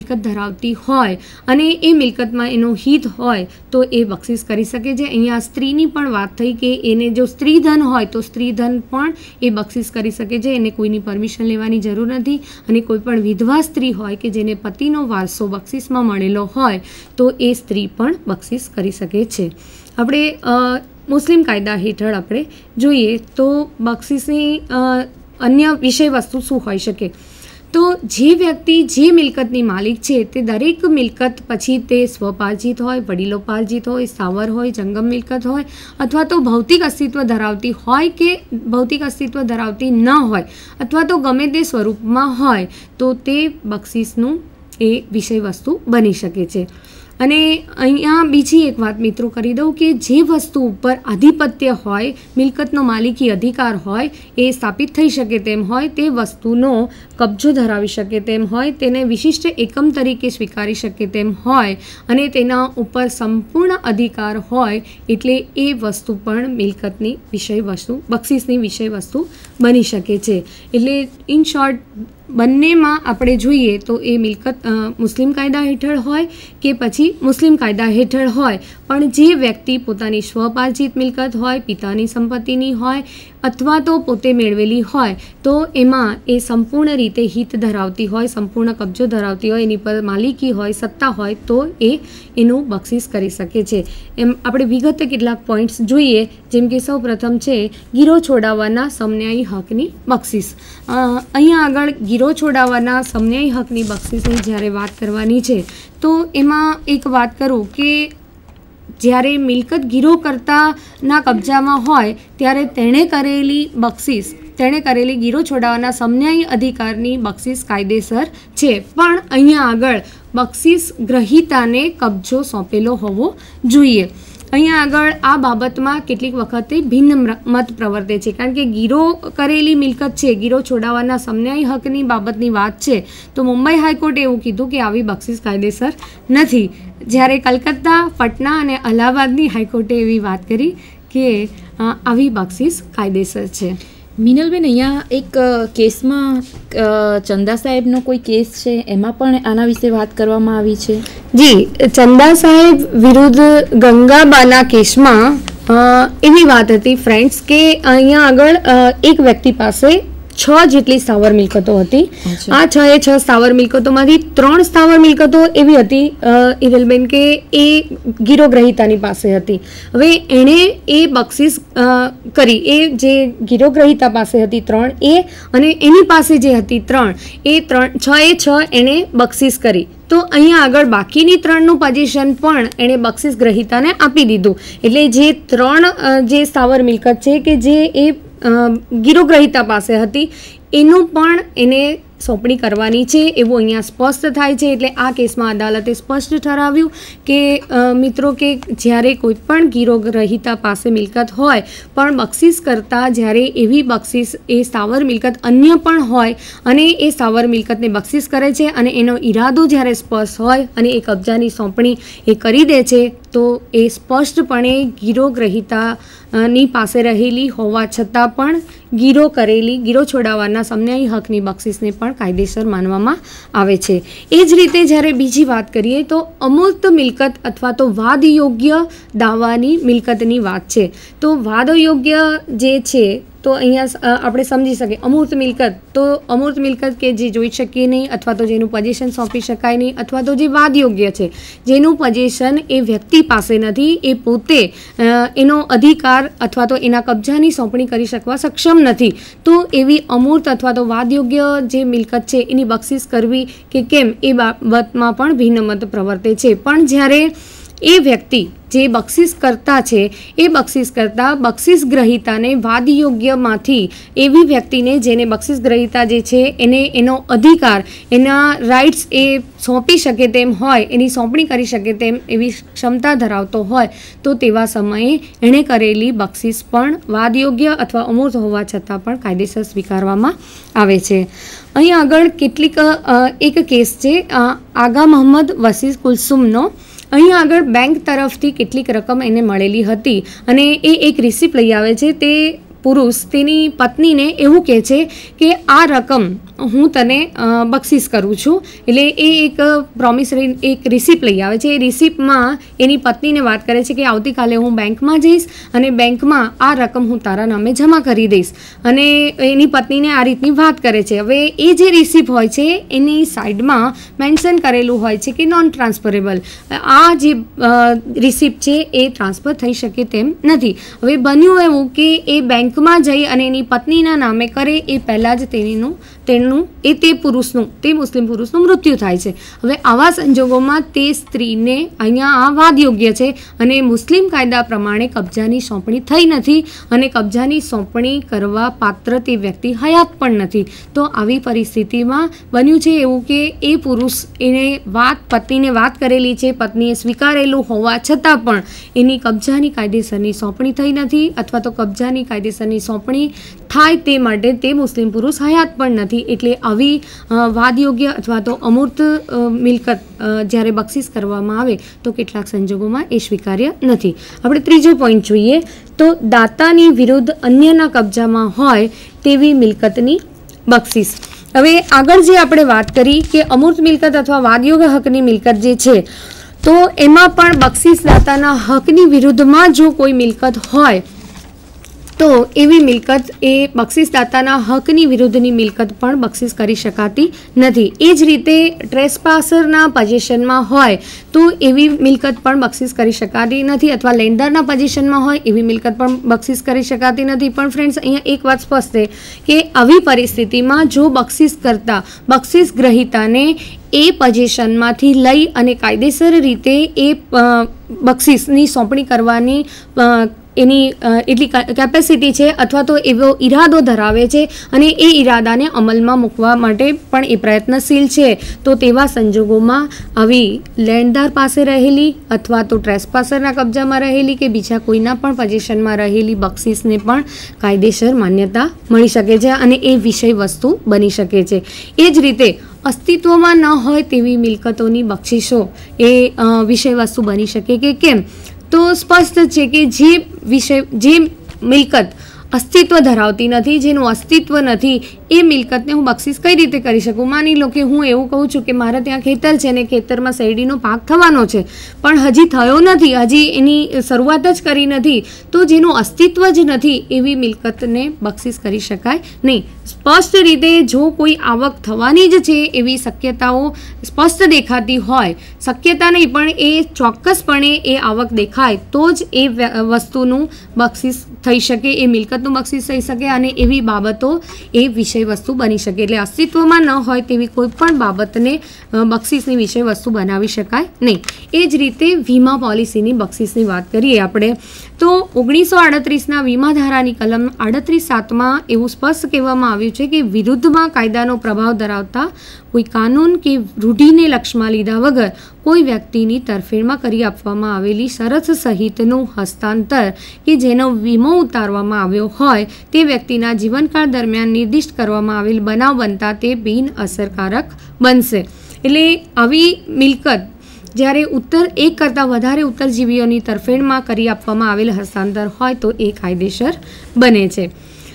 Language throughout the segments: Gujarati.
મિલકત ધરાવતી હોય અને એ મિલકતમાં એનો હિત હોય તો એ બક્ષિસ કરી શકે છે. અહીંયા સ્ત્રીની પણ વાત થઈ કે એને જો સ્ત્રીધન હોય તો સ્ત્રીધન પણ એ બક્ષિસ કરી શકે છે. એને કોઈની પરમિશન લેવાની જરૂર નથી. અને કોઈ પણ વિધવા સ્ત્રી હોય કે જેને પતિનો વારસો બક્ષિસમાં મળેલો હોય તો એ સ્ત્રી પણ બક્ષિસ કરી શકે છે. આપણે મુસ્લિમ કાયદા હેઠળ આપણે જોઈએ તો બક્ષિસની અન્ય વિષય વસ્તુ શું હોઈ શકે? તો જે વ્યક્તિ જે મિલકતની માલિક છે તે દરેક મિલકત પછી તે સ્વપાર્જિત હોય, વડીલોપાર્જિત હોય, સ્થાવર હોય, જંગમ મિલકત હોય અથવા તો ભૌતિક અસ્તિત્વ ધરાવતી હોય કે ભૌતિક અસ્તિત્વ ધરાવતી ન હોય અથવા તો ગમે તે સ્વરૂપમાં હોય તો તે બક્ષિસનું એ વિષય વસ્તુ બની શકે છે. અને અહીંયા બીજી એક વાત મિત્રો કરી દઉં કે જે વસ્તુ ઉપર આધિપત્ય હોય, મિલકતનો માલિકી અધિકાર હોય, એ સ્થાપિત થઈ શકે તેમ હોય, તે વસ્તુનો કબજો ધરાવી શકે તેમ હોય, તેને વિશિષ્ટ એકમ તરીકે સ્વીકારી શકે તેમ હોય અને તેના ઉપર સંપૂર્ણ અધિકાર હોય એટલે એ વસ્તુ પણ મિલકતની વિષય વસ્તુ, બક્ષિસની વિષય વસ્તુ બની શકે છે. એટલે ઇન શોર્ટ બંનેમાં આપણે જોઈએ તો એ મિલકત મુસ્લિમ કાયદા હેઠળ હોય કે પછી મુસ્લિમ કાયદા હેઠળ હોય, પણ જે વ્યક્તિ પોતાની સ્વપાર્જિત મિલકત હોય, પિતાની સંપત્તિની હોય અથવા તો પોતે મેળવેલી હોય તો એમાં એ સંપૂર્ણ રીતે હિત ધરાવતી હોય, સંપૂર્ણ કબજો ધરાવતી હોય, એની પર માલિકી હોય, સત્તા હોય તો એ એનું બક્ષિસ કરી શકે છે. એમ આપણે વિગતે કેટલાક પોઈન્ટ્સ જોઈએ, જેમ કે સૌ પ્રથમ છે ગીરો છોડાવવાના સમન્યાયી હકની બક્ષિસ. અહીંયા આગળ ગીરો છોડાવવાના સમન્યાયી હકની બક્ષિસની જ્યારે વાત કરવાની છે તો એમાં એક વાત કરું કે જ્યારે મિલકત ગીરોકર્તાના કબજામાં હોય ત્યારે તેણે કરેલી બક્ષિસ, તેણે કરેલી ગીરો છોડાવવાના સમન્યાયી અધિકારની બક્ષિસ કાયદેસર છે. પણ અહીંયા આગળ બક્ષિસ ગ્રહીતાને કબજો સોંપેલો હોવો જોઈએ. અહીંયા આગળ આ બાબતમાં કેટલીક વખતે ભિન્ન મત પ્રવર્તે છે, કારણ કે ગીરો કરેલી મિલકત છે, ગીરો છોડાવવાના સમન્યાયી હકની બાબતની વાત છે તો મુંબઈ હાઈકોર્ટે એવું કીધું કે આવી બક્ષિસ કાયદેસર નથી, જ્યારે કલકત્તા, પટના અને અલ્હાબાદની હાઈકોર્ટે એવી વાત કરી કે આવી બક્ષિસ કાયદેસર છે. મિનલબેન, અહીંયા એક કેસમાં ચંદા સાહેબનો કોઈ કેસ છે, એમાં પણ આના વિશે વાત કરવામાં આવી છે. જી, ચંદા સાહેબ વિરુદ્ધ ગંગાબાના કેસમાં એવી વાત હતી ફ્રેન્ડ્સ કે અહીંયા આગળ એક વ્યક્તિ પાસે 6 જેટલી સ્થાવર મિલકતો હતી. આ 6 સ્થાવર મિલકતોમાંથી 3 સ્થાવર મિલકતો એવી હતી હિરલબેન કે એ ગીરો ગ્રહીતાની પાસે હતી. હવે એણે એ બક્ષિસ કરી, એ જે ગીરો ગ્રહીતા પાસે હતી 3 એ અને એની પાસે જે હતી 3 એ 6 એણે બક્ષિસ કરી. તો અહીંયા આગળ બાકીની 3નું પોઝિશન પણ એણે બક્ષિસ ગ્રહીતાને આપી દીધું. એટલે જે 3 જે સ્થાવર મિલકત છે કે જે એ ગીરોગ્રહીતા પાસે હતી એનું પણ એને સોંપણી કરવાની છે એવું અહીંયા સ્પષ્ટ થાય છે. એટલે આ કેસમાં અદાલતે સ્પષ્ટ ઠરાવ્યું કે મિત્રો કે જ્યારે કોઈ પણ ગીરોગ્રહીતા પાસે મિલકત હોય પણ બક્ષિસ કરતાં જ્યારે એવી બક્ષિસ એ સ્થાવર મિલકત અન્ય પણ હોય અને એ સ્થાવર મિલકતને બક્ષિસ કરે છે અને એનો ઈરાદો જ્યારે સ્પષ્ટ હોય અને એ કબજાની સોંપણી એ કરી દે છે તો એ સ્પષ્ટપણે ગીરોગ્રહીતાની પાસે રહેલી હોવા છતાં પણ ગીરો છોડાવવાના સમન્યાયી હકની બક્ષિસને પણ કાયદેસર માનવામાં આવે છે. એ જ રીતે જ્યારે બીજી વાત કરીએ તો અમૂર્ત મિલકત અથવા તો વાદયોગ્ય દાવાની મિલકતની વાત છે. તો વાદયોગ્ય જે છે તો અહીંયા આપણે સમજી શકીએ અમૂર્ત મિલકત, તો અમૂર્ત મિલકત કે જે જોઈ શકીએ નહીં અથવા તો જેનું પોઝિશન સોંપી શકાય નહીં અથવા તો જે વાદયોગ્ય છે, જેનું પોઝિશન એ વ્યક્તિ પાસે નથી, એ પોતે એનો અધિકાર અથવા તો એના કબજાની સોંપણી કરી શકવા સક્ષમ નથી, તો એવી અમૂર્ત અથવા તો વાદયોગ્ય જે મિલકત છે એની બક્ષિસ કરવી કે કેમ એ બાબતમાં પણ ભિન્ન મત પ્રવર્તે છે. પણ જ્યારે એ વ્યક્તિ જે બક્ષિસ કરતા છે એ બક્ષિસ કરતા બક્ષિસ ગ્રહીતાને વાદયોગ્યમાંથી એવી વ્યક્તિને જેને બક્ષિસ ગ્રહીતા જે છે એને એનો અધિકાર, એના રાઇટ્સ એ સોંપી શકે તેમ હોય, એની સોંપણી કરી શકે તેમ એવી ક્ષમતા ધરાવતો હોય તો તેવા સમયે એણે કરેલી બક્ષિસ પણ વાદયોગ્ય અથવા અમૂર્ત હોવા છતાં પણ કાયદેસર સ્વીકારવામાં આવે છે. અહીં આગળ કેટલીક એક કેસ છે આગા મોહમ્મદ વસીસ કુલસુમનો. અહીંયા આગળ બેંક તરફથી કેટલીક રકમ એને મળેલી હતી અને એ એક રિસિપ્ટ લઈ આવે છે. તે પુરુષ તેની પત્નીને એવું કહે છે કે આ રકમ હું તને બક્ષિસ કરું છું. એટલે એ એક પ્રોમિસરી એક રિસિપ્ટ લઈ આવે છે. એ રિસિપ્ટમાં એની પત્નીને વાત કરે છે કે આવતીકાલે હું બેંકમાં જઈશ અને બેંકમાં આ રકમ હું તારા નામે જમા કરી દઈશ. અને એની પત્નીને આ રીતની વાત કરે છે. હવે એ જે રિસિપ્ટ હોય છે એની સાઈડમાં મેન્શન કરેલું હોય છે કે નોન ટ્રાન્સફરેબલ. આ જે રિસિપ્ટ છે એ ટ્રાન્સફર થઈ શકે તેમ નથી. હવે બન્યું એવું કે એ બેંકમાં જઈ અને એની પત્નીના નામે કરે એ પહેલાં જ તે મુસ્લિમ પુરુષનું મૃત્યુ થાય છે. હવે આવા સંજોગોમાં તે સ્ત્રીને અહીંયા આ વાદ યોગ્ય છે અને મુસ્લિમ કાયદા પ્રમાણે કબજાની સોંપણી થઈ નથી અને કબજાની સોંપણી કરવા પાત્ર તે વ્યક્તિ હયાત પણ નથી. તો આવી પરિસ્થિતિમાં બન્યું છે એવું કે એ પુરુષ એને પત્નીને વાત કરેલી છે, પત્નીએ સ્વીકારેલું હોવા છતાં પણ એની કબજાની કાયદેસરની સોંપણી થઈ નથી અથવા તો કબજાની કાયદેસરની સોંપણી થાય તે માટે તે મુસ્લિમ પુરુષ હયાત પણ નથી. એટલે આવી વાદયોગ્ય અથવા તો અમૂર્ત મિલકત જ્યારે બક્ષિસ કરવામાં આવે તો કેટલાક સંજોગોમાં એ સ્વીકાર્ય નથી. આપણે ત્રીજો પોઈન્ટ જોઈએ તો દાતાની વિરુદ્ધ અન્યના કબજામાં હોય તેવી મિલકતની બક્ષિસ. હવે આગળ જે આપણે વાત કરી કે અમૂર્ત મિલકત અથવા વાદયોગ્ય હકની મિલકત જે છે તો એમાં પણ બક્ષિસદાતાના હકની વિરુદ્ધમાં જો કોઈ મિલકત હોય તો એવી મિલકત એ બક્ષિસદાતાના હકની વિરુદ્ધની મિલકત પણ બક્ષિસ કરી શકાતી નથી. એ જ રીતે ટ્રેસપાસરના પોઝિશનમાં હોય તો એવી મિલકત પણ બક્ષિસ કરી શકાતી નથી અથવા લેન્ડરના પોઝિશનમાં હોય એવી મિલકત પણ બક્ષિસ કરી શકાતી નથી. પણ ફ્રેન્ડ્સ અહીંયા એક વાત સ્પષ્ટ છે કે આવી પરિસ્થિતિમાં જો બક્ષિસ કરતા બક્ષિસ ગ્રહિતાને એ પોઝિશનમાંથી લઈ અને કાયદેસર રીતે એ બક્ષિસની સોંપણી કરવાની એની એટલી કેપેસિટી છે અથવા તો એવો ઈરાદો ધરાવે છે અને એ ઈરાદાને અમલમાં મૂકવા માટે પણ એ પ્રયત્નશીલ છે તો તેવા સંજોગોમાં આવી લેણદાર પાસે રહેલી અથવા તો ટ્રેસપાસરના કબજામાં રહેલી કે બીજા કોઈના પણ પોઝિશનમાં રહેલી બક્ષિસને પણ કાયદેસર માન્યતા મળી શકે છે અને એ વિષય વસ્તુ બની શકે છે. એ જ રીતે અસ્તિત્વમાં ન હોય તેવી મિલકતોની બક્ષિસો એ વિષય વસ્તુ બની શકે કે કેમ? તો સ્પષ્ટ છે કે જે મિલકત અસ્તિત્વ ધરાવતી નથી, જેનું અસ્તિત્વ નથી, એ મિલકતને હું બક્ષિસ કઈ રીતે કરી શકું? માની લો કે હું એવું કહું છું કે મારે ત્યાં ખેતર છે ને ખેતરમાં શેરડીનો પાક થવાનો છે પણ હજી થયો નથી, હજી એની શરૂઆત જ કરી નથી, તો જેનું અસ્તિત્વ જ નથી એવી મિલકતને બક્ષિસ કરી શકાય નહીં. સ્પષ્ટ રીતે જો કોઈ આવક થવાની જ છે એવી શક્યતાઓ સ્પષ્ટ દેખાતી હોય, શક્યતા નહીં પણ એ ચોક્કસપણે એ આવક દેખાય તો જ એ વસ્તુનું બક્ષિસ થઈ શકે, એ મિલકતનું બક્ષિસ થઈ શકે અને એવી બાબતો એ વિષય વસ્તુ બની શકે. એટલે અસ્તિત્વમાં ન હોય તેવી કોઈ પણ બાબતને બક્ષિસની વિષય વસ્તુ બનાવી શકાય નહીં. એ જ રીતે વીમા પોલિસીની બક્ષિસની વાત કરીએ આપણે તો 1938ના વીમા ધારાની કલમ 38(7) એવું સ્પષ્ટ કહેવામાં આવ્યું છે કે વિરુદ્ધમાં કાયદાનો પ્રભાવ ધરાવતા કોઈ કાનૂન કે રૂઢિને લક્ષમાં લીધા વગર કોઈ વ્યક્તિની તરફેણમાં કરી આપવામાં આવેલી શરત સહિતનું હસ્તાંતર કે જેનો વીમો ઉતારવામાં આવ્યો હોય તે વ્યક્તિના જીવનકાળ દરમિયાન નિર્દિષ્ટ કરવામાં આવેલ બનાવ બનતા તે બિન અસરકારક બનશે. એટલે આવી મિલકત જ્યારે એક કરતાં વધારે ઉત્તરજીવીઓની તરફેણમાં કરી આપવામાં આવેલ હસ્તાંતર હોય તો એ કાયદેસર બને છે.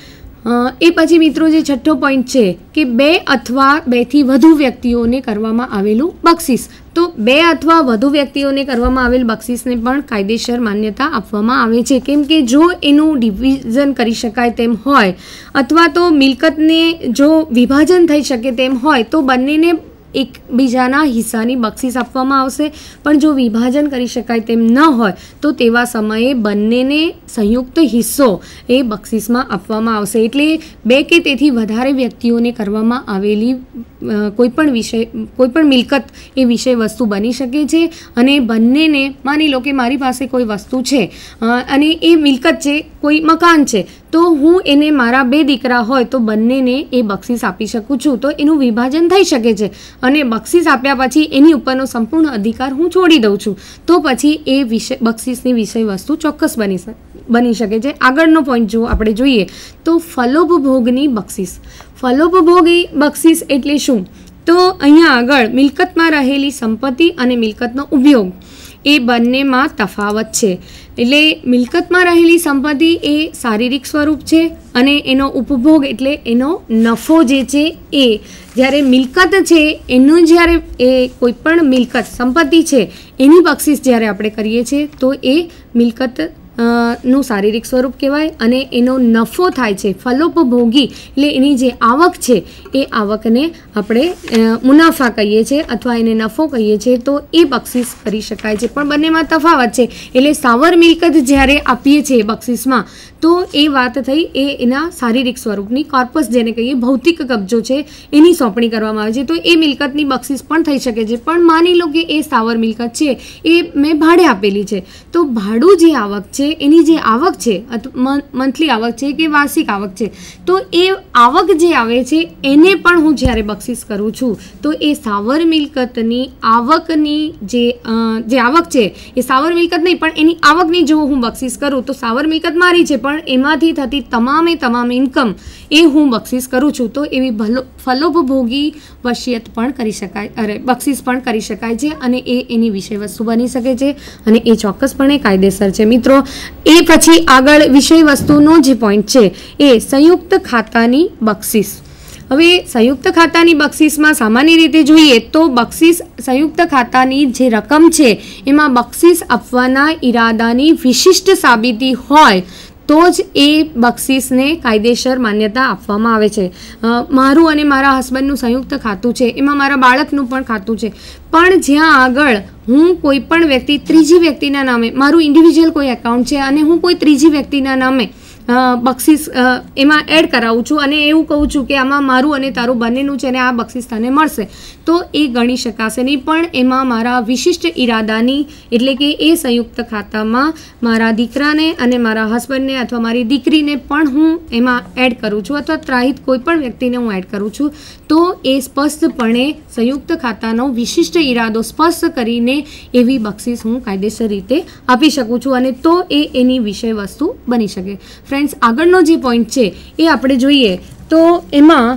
એ પછી મિત્રો જે છઠ્ઠો પોઈન્ટ છે કે 2 અથવા 2થી વધુ વ્યક્તિઓને કરવામાં આવેલું બક્ષિસ. તો 2 અથવા વધુ વ્યક્તિઓને કરવામાં આવેલ બક્ષિસને પણ કાયદેસર માન્યતા આપવામાં આવે છે, કેમ કે જો એનું ડિવિઝન કરી શકાય તેમ હોય અથવા તો મિલકતને જો વિભાજન થઈ શકે તેમ હોય તો બંનેને એકબીજાના હિસ્સાની બક્ષિસ આપવામાં આવશે. પણ જો વિભાજન કરી શકાય તેમ ન હોય તો તેવા સમયે બંનેને સંયુક્ત હિસ્સો એ બક્ષિસમાં આપવામાં આવશે. એટલે 2 કે તેથી વધારે વ્યક્તિઓને કરવામાં આવેલી કોઈપણ મિલકત એ વિષય વસ્તુ બની શકે છે અને બંનેને માની લો કે મારી પાસે કોઈ વસ્તુ છે અને એ મિલકત છે, કોઈ મકાન છે, તો હું એને મારા 2 દીકરા હોય તો બંનેને એ બક્ષિસ આપી શકું છું. તો એનું વિભાજન થઈ શકે છે અને બક્ષિસ આપ્યા પછી એની ઉપરનો સંપૂર્ણ અધિકાર હું છોડી દઉં છું તો પછી એ બક્ષિસની વિષય વસ્તુ ચોક્કસ બની શકે છે. આગળનો પોઈન્ટ જો આપણે જોઈએ તો ફલોપભોગની બક્ષિસ. ફલોપભોગી બક્ષિસ એટલે શું? તો અહીંયા આગળ મિલકતમાં રહેલી સંપત્તિ અને મિલકતનો ઉપયોગ એ બંનેમાં તફાવત છે. એટલે મિલકતમાં રહેલી સંપત્તિ એ શારીરિક સ્વરૂપ છે અને એનો ઉપભોગ એટલે એનો નફો જે છે એ, જ્યારે મિલકત છે એનું જ્યારે એ કોઈ પણ મિલકત સંપત્તિ છે એની બક્ષિસ જ્યારે આપણે કરીએ છીએ તો એ મિલકત નું શારીરિક સ્વરૂપ કહેવાય અને એનો નફો થાય છે ફલોપભોગી, એટલે એની જે આવક છે એ આવકને આપણે મુનાફા કહીએ છીએ અથવા એને નફો કહીએ છીએ, તો એ બક્ષિસ કરી શકાય છે. પણ બંનેમાં તફાવત છે. એટલે સ્થાવર મિલકત જ્યારે આપીએ છીએ બક્ષિસમાં તો એ વાત થઈ એ એના શારીરિક સ્વરૂપની, કોર્પસ જેને કહીએ ભૌતિક કબજો છે એની સોંપણી કરવામાં આવે છે, તો એ મિલકતની બક્ષિસ પણ થઈ શકે છે. પણ માની લો કે એ સ્થાવર મિલકત છે એ મેં ભાડે આપેલી છે, તો ભાડું જે આવક છે એની જે આવક છે મંથલી આવક છે કે વાર્ષિક આવક છે, તો એ આવક જે આવે છે એને પણ હું જ્યારે બક્ષિસ કરું છું તો એ સ્થાવર મિલકતની આવકની જે આવક છે એ સ્થાવર મિલકત નહીં પણ એની આવકની જો હું બક્ષિસ કરું તો સ્થાવર મિલકત મારી છે પણ એમાંથી થતી તમામ ઇન્કમ એ હું બક્ષિસ કરું છું, તો એવી ફલોપભોગી વસિયત પણ કરી શકાય, બક્ષિસ પણ કરી શકાય છે અને એ એની વિષય વસ્તુ બની શકે છે અને એ ચોક્કસપણે કાયદેસર છે. મિત્રો, એ પછી આગળ વિષય વસ્તુનો જે પોઈન્ટ છે એ સંયુક્ત ખાતાની બક્ષિસ. હવે સંયુક્ત ખાતાની બક્ષિસમાં સામાન્ય રીતે જોઈએ તો બક્ષિસ સંયુક્ત ખાતાની જે રકમ છે એમાં બક્ષિસ આપવાના ઈરાદાની વિશિષ્ટ સાબિતી હોય તો જ એ બક્ષિસને કાયદેસર માન્યતા આપવામાં આવે છે. મારું અને મારા હસબન્ડનું સંયુક્ત ખાતું છે, એમાં મારા બાળકનું પણ ખાતું છે, પણ જ્યાં આગળ હું કોઈ પણ વ્યક્તિ ત્રીજી વ્યક્તિના નામે, મારું ઇન્ડિવિજ્યુઅલ કોઈ એકાઉન્ટ છે અને હું કોઈ ત્રીજી વ્યક્તિના નામે બક્ષિસ એમાં એડ કરાવું છું અને એવું કહું છું કે આમાં મારું અને તારું બંનેનું છે અને આ બક્ષિસ તને મળશે, તો એ ગણી શકાશે નહીં. પણ એમાં મારા વિશિષ્ટ ઈરાદાની, એટલે કે એ સંયુક્ત ખાતામાં મારા દીકરાને અને મારા હસબન્ડને અથવા મારી દીકરીને પણ હું એમાં એડ કરું છું અથવા ત્રાહિત કોઈ પણ વ્યક્તિને હું એડ કરું છું, તો એ સ્પષ્ટપણે સંયુક્ત ખાતાનો વિશિષ્ટ ઈરાદો સ્પષ્ટ કરીને એવી બક્ષિસ હું કાયદેસર રીતે આપી શકું છું અને તો એ એની વિષય વસ્તુ બની શકે. ફ્રેન્ડ્સ, આગળનો જે પોઈન્ટ છે એ આપણે જોઈએ તો એમાં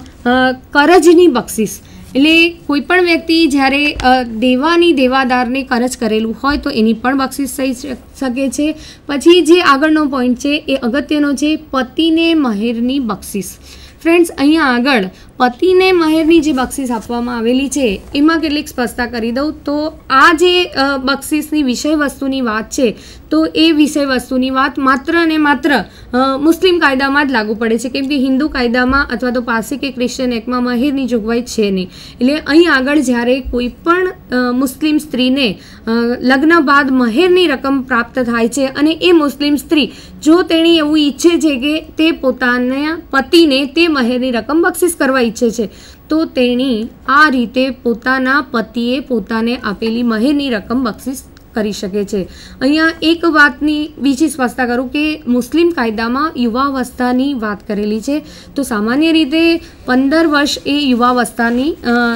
કરજની બક્ષિસ, એટલે કોઈ પણ વ્યક્તિ જ્યારે દેવાદારને કરજ કરેલું હોય તો એની પણ બક્ષિસ થઈ શકે છે. પછી જે આગળનો પોઈન્ટ છે એ અગત્યનો છે, પતિને મહેરની બક્ષિસ. ફ્રેન્ડ્સ, અહીંયા આગળ પતિને મહેરની જે બક્ષિસ આપવામાં આવેલી છે એમાં કેટલીક સ્પષ્ટતા કરી દઉં તો આ જે બક્ષિસની વિષય વસ્તુની વાત છે તો એ વિષય વસ્તુની વાત માત્ર ને માત્ર મુસ્લિમ કાયદામાં જ લાગુ પડે છે, કેમ કે હિન્દુ કાયદામાં અથવા તો પારસી કે ક્રિશ્ચિયન એક્ટમાં મહેરની જોગવાઈ છે નહીં. એટલે અહીં આગળ જ્યારે કોઈ પણ મુસ્લિમ સ્ત્રીને લગ્ન બાદ મહેરની રકમ પ્રાપ્ત થાય છે અને એ મુસ્લિમ સ્ત્રી જો તેણી એવું ઈચ્છે છે કે તે પોતાના પતિને તે મહેરની રકમ બક્ષિસ કરવા ઈચ્છે છે તો તેણી આ રીતે પોતાના પતિએ પોતાને આપેલી મહેરની રકમ બક્ષિસ કરી શકે છે. અહીંયા એક વાતની બીજી સ્પષ્ટતા કરું કે મુસ્લિમ કાયદામાં યુવાવસ્થાની વાત કરેલી છે, તો સામાન્ય રીતે 15 વર્ષ એ યુવાવસ્થાની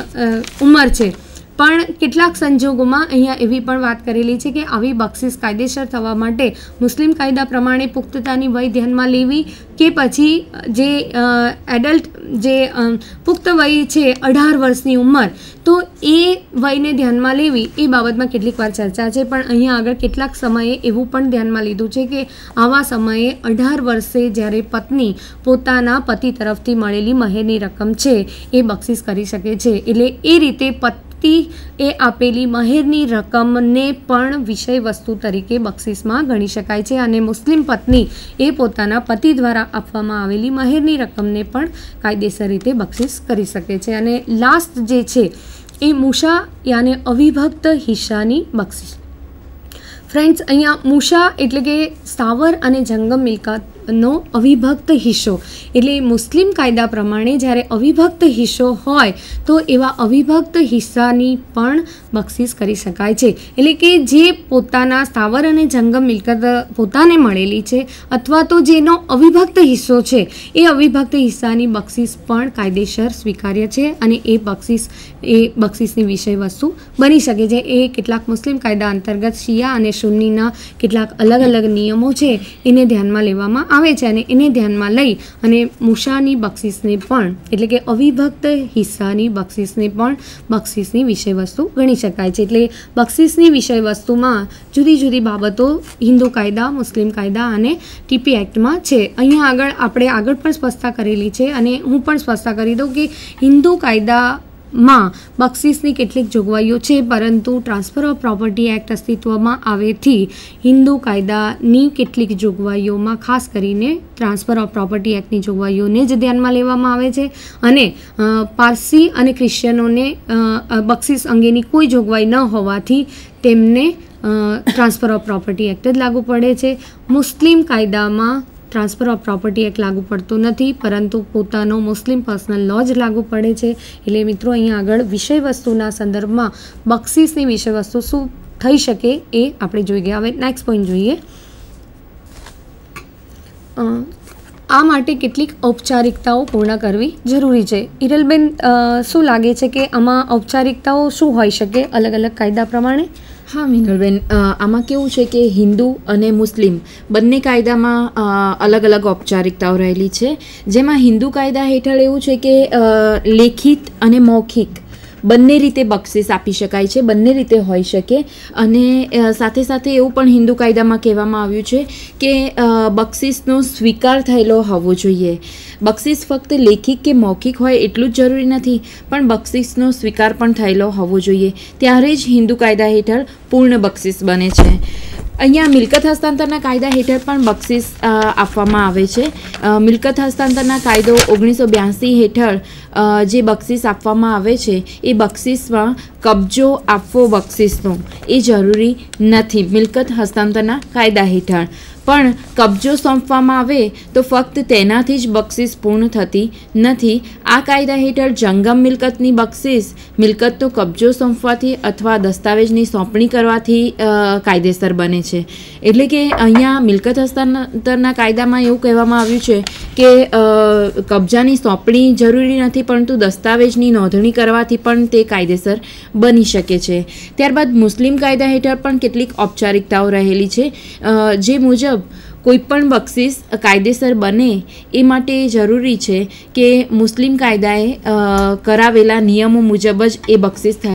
ઉંમર છે, પણ કેટલાક સંજોગોમાં અહીંયા એવી પણ વાત કરેલી છે કે આવી બક્ષિસ કાયદેસર થવા માટે મુસ્લિમ કાયદા પ્રમાણે પુખ્તતાની વય ધ્યાનમાં લેવી કે પછી જે એડલ્ટ જે પુખ્ત વય છે 18 વર્ષની ઉંમર, તો એ વયને ધ્યાનમાં લેવી એ બાબતમાં કેટલીક વાર ચર્ચા છે. પણ અહીંયા આગળ કેટલાક સમયે એવું પણ ધ્યાનમાં લીધું છે કે આવા સમયે 18 વર્ષે જ્યારે પત્ની પોતાના પતિ તરફથી મળેલી મહેરની રકમ છે એ બક્ષિસ કરી શકે છે. એટલે એ રીતે એ આપેલી મહેરની રકમને પણ વિષય વસ્તુ તરીકે બક્ષિસમાં ગણી શકાય છે અને મુસ્લિમ પત્ની એ પોતાના પતિ દ્વારા આપવામાં આવેલી મહેરની રકમને પણ કાયદેસર રીતે બક્ષિસ કરી શકે છે. અને લાસ્ટ જે છે એ મુશા યાને અવિભક્ત હિસ્સાની બક્ષિસ. ફ્રેન્ડ્સ, અહીંયા મુશા એટલે કે સ્થાવર અને જંગમ મિલકતનો અવિભક્ત હિસ્સો, એટલે મુસ્લિમ કાયદા પ્રમાણે જ્યારે અવિભક્ત હિસ્સો હોય તો એવા અવિભક્ત હિસ્સાની પણ બક્ષિસ કરી શકાય છે. એટલે કે જે પોતાના સ્થાવર અને જંગમ મિલકત પોતાને મળેલી છે અથવા તો જેનો અવિભક્ત હિસ્સો છે એ અવિભક્ત હિસ્સાની બક્ષિસ પણ કાયદેસર સ્વીકાર્ય છે અને એ બક્ષિસની વિષય વસ્તુ બની શકે છે. એ કેટલાક મુસ્લિમ કાયદા અંતર્ગત શિયા અને સુન્નીના કેટલાક અલગ અલગ નિયમો છે એને ધ્યાનમાં લેવામાં આવે છે અને એને ધ્યાનમાં લઈ અને મૂસાની બક્ષિસને પણ એટલે કે અવિભક્ત હિસ્સાની બક્ષિસને પણ બક્ષિસની વિષયવસ્તુ ગણી શકાય છે. એટલે બક્ષિસની વિષયવસ્તુમાં જુદી જુદી બાબતો હિન્દુ કાયદા, મુસ્લિમ કાયદા અને ટીપી એક્ટમાં છે. અહીંયા આપણે આગળ પણ સ્પષ્ટતા કરેલી છે અને હું પણ સ્પષ્ટતા કરી દઉં કે હિન્દુ કાયદામાં બક્ષિસની કેટલીક જોગવાઈઓ છે, પરંતુ ટ્રાન્સફર ઓફ પ્રોપર્ટી એક્ટ અસ્તિત્વમાં આવેથી હિન્દુ કાયદાની કેટલીક જોગવાઈઓમાં ખાસ કરીને ટ્રાન્સફર ઓફ પ્રોપર્ટી એક્ટની જોગવાઈઓને જ ધ્યાનમાં લેવામાં આવે છે અને પારસી અને ક્રિશ્ચિયનોને બક્ષિસ અંગેની કોઈ જોગવાઈ ન હોવાથી તેમને ટ્રાન્સફર ઓફ પ્રોપર્ટી એક્ટ જ લાગુ પડે છે. મુસ્લિમ કાયદામાં ટ્રાન્સફર ઓફ પ્રોપર્ટી એક્ટ લાગુ પડતો નથી, પરંતુ પોતાનો મુસ્લિમ પર્સનલ લો જ લાગુ પડે છે. એટલે મિત્રો અહીંયા આગળ વિષયવસ્તુના સંદર્ભમાં બક્ષિસની વિષયવસ્તુ શું થઈ શકે એ આપણે જોઈ ગયા. હવે નેક્સ્ટ પોઈન્ટ જોઈએ. આ માટે કેટલીક ઔપચારિકતાઓ પૂર્ણ કરવી જરૂરી છે. હિરલબેન, શું લાગે છે કે આમાં ઔપચારિકતાઓ શું હોઈ શકે અલગ અલગ કાયદા પ્રમાણે? હા મિનલબેન, આમાં કેવું છે કે હિન્દુ અને મુસ્લિમ બંને કાયદામાં અલગ અલગ ઔપચારિકતાઓ રહેલી છે. જેમાં હિન્દુ કાયદા હેઠળ એવું છે કે લેખિત અને મૌખિક બંને રીતે બક્ષિસ આપી શકાય છે, બંને રીતે હોઈ શકે. અને સાથે સાથે એવું પણ હિન્દુ કાયદામાં કહેવામાં આવ્યું છે કે બક્ષિસનો સ્વીકાર થયેલો હોવો જોઈએ. બક્ષિસ ફક્ત લેખિત કે મૌખિક હોય એટલું જ જરૂરી નથી, પણ બક્ષિસનો સ્વીકાર પણ થયેલો હોવો જોઈએ. ત્યારે જ હિન્દુ કાયદા હેઠળ પૂર્ણ બક્ષિસ બને છે. અહીંયા મિલકત હસ્તાંતરના કાયદા હેઠળ પણ બક્ષિસ આપવામાં આવે છે. મિલકત હસ્તાંતરના કાયદો 1982 હેઠળ જે બક્ષિસ આપવામાં આવે છે એ બક્ષિસમાં કબજો આપવો બક્ષિસનો એ જરૂરી નથી મિલકત હસ્તાંતરના કાયદા હેઠળ. પણ કબજો સોંપવામાં આવે તો ફક્ત તેનાથી જ બક્ષિસ પૂર્ણ થતી નથી. આ કાયદા હેઠળ જંગમ મિલકતની બક્ષિસ મિલકતનો કબજો સોંપવાથી અથવા દસ્તાવેજની સોંપણી કરવાથી કાયદેસર બને છે. એટલે કે અહીંયા મિલકત હસ્તાંતરના કાયદામાં એવું કહેવામાં આવ્યું છે કે કબજાની સોંપણી જરૂરી નથી, પરંતુ દસ્તાવેજની નોંધણી કરવાથી પણ તે કાયદેસર બની શકે છે. ત્યારબાદ મુસ્લિમ કાયદા હેઠળ પણ કેટલીક ઔપચારિકતાઓ રહેલી છે, જે મુજબ કોઈપણ બક્ષિસ કાયદેસર બને એ માટે જરૂરી છે કે મુસ્લિમ કાયદાએ કરાવેલા નિયમો મુજબ જ એ બક્ષિસ થાય.